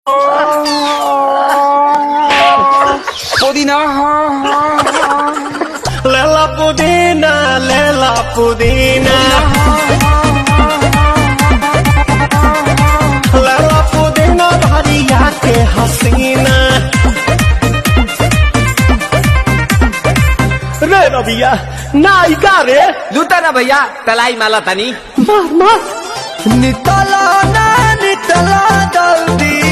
पुदीना लेला पुदीना लेला पुदीना लेला पुदीना भरिया के हसीना रे रबिया नायिका रे लूटा ना भैया तलाई माला तनी मार मार नितला ना नितला जल्दी